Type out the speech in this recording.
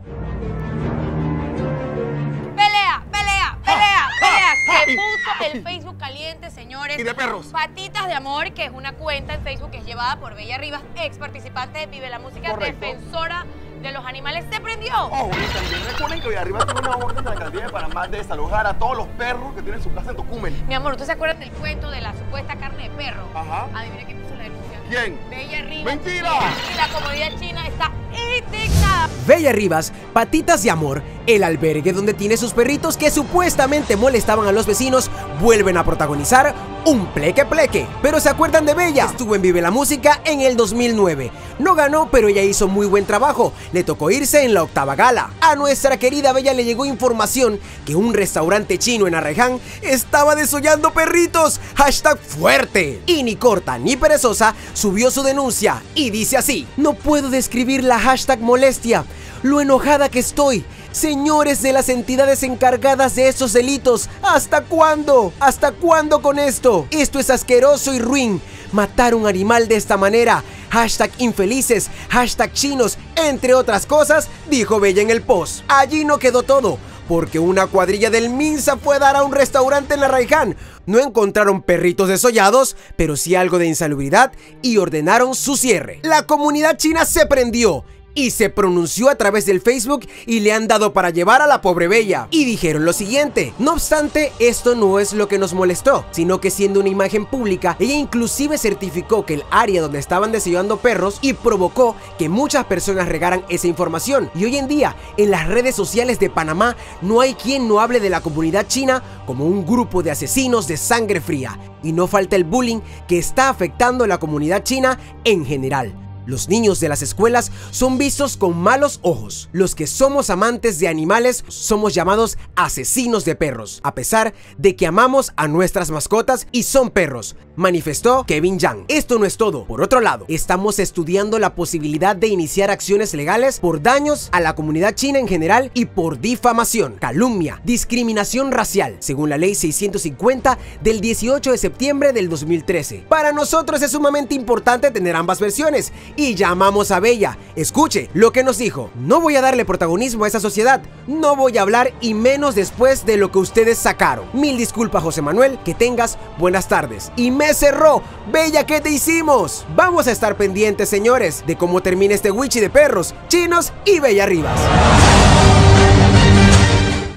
Se puso el Facebook caliente, señores. ¿Y de perros? Patitas de Amor, que es una cuenta en Facebook que es llevada por Bella Rivas, ex participante de Vive la Música, correcto, defensora de los animales, se prendió. Oh, y también recuerden que Villarriba tiene una orden de la alcaldía de Panamá de desalojar a todos los perros que tienen su casa en Tocumen. Mi amor, ¿tú se acuerdan del cuento de la supuesta carne de perro? Ajá. Adivina quién puso la denuncia. ¿Quién? Bella Rivas. ¡Mentira! Y la comunidad china está indignada. Bella Rivas, Patitas de Amor, el albergue donde tiene sus perritos que supuestamente molestaban a los vecinos, vuelven a protagonizar un pleque-pleque. Pero ¿se acuerdan de Bella? Estuvo en Vive la Música en el 2009. No ganó, pero ella hizo muy buen trabajo. Le tocó irse en la 8ª gala. A nuestra querida Bella le llegó información que un restaurante chino en Arreján estaba desollando perritos. Hashtag fuerte. Y ni corta ni perezosa subió su denuncia y dice así: no puedo describir la hashtag molestia, lo enojada que estoy. Señores de las entidades encargadas de esos delitos, ¿hasta cuándo? ¿Hasta cuándo con esto? Esto es asqueroso y ruin. Matar un animal de esta manera. Hashtag infelices, hashtag chinos, entre otras cosas, dijo Bella en el post. Allí no quedó todo, porque una cuadrilla del Minsa fue a dar a un restaurante en Arraiján. No encontraron perritos desollados, pero sí algo de insalubridad y ordenaron su cierre. La comunidad china se prendió y se pronunció a través del Facebook y le han dado para llevar a la pobre Bella. Y dijeron lo siguiente: no obstante, esto no es lo que nos molestó, sino que siendo una imagen pública, ella inclusive certificó que el área donde estaban desollando perros y provocó que muchas personas regaran esa información. Y hoy en día, en las redes sociales de Panamá, no hay quien no hable de la comunidad china como un grupo de asesinos de sangre fría. Y no falta el bullying que está afectando a la comunidad china en general. Los niños de las escuelas son vistos con malos ojos. Los que somos amantes de animales somos llamados asesinos de perros, a pesar de que amamos a nuestras mascotas y son perros, manifestó Kevin Yang. Esto no es todo. Por otro lado, estamos estudiando la posibilidad de iniciar acciones legales por daños a la comunidad china en general y por difamación, calumnia, discriminación racial, según la ley 650 del 18 de septiembre del 2013. Para nosotros es sumamente importante tener ambas versiones y llamamos a Bella. Escuche lo que nos dijo: no voy a darle protagonismo a esa sociedad, no voy a hablar y menos después de lo que ustedes sacaron. Mil disculpas, José Manuel, que tengas buenas tardes. Y me cerró. Bella, ¿qué te hicimos? Vamos a estar pendientes, señores, de cómo termina este wichi de perros chinos y Bella Rivas.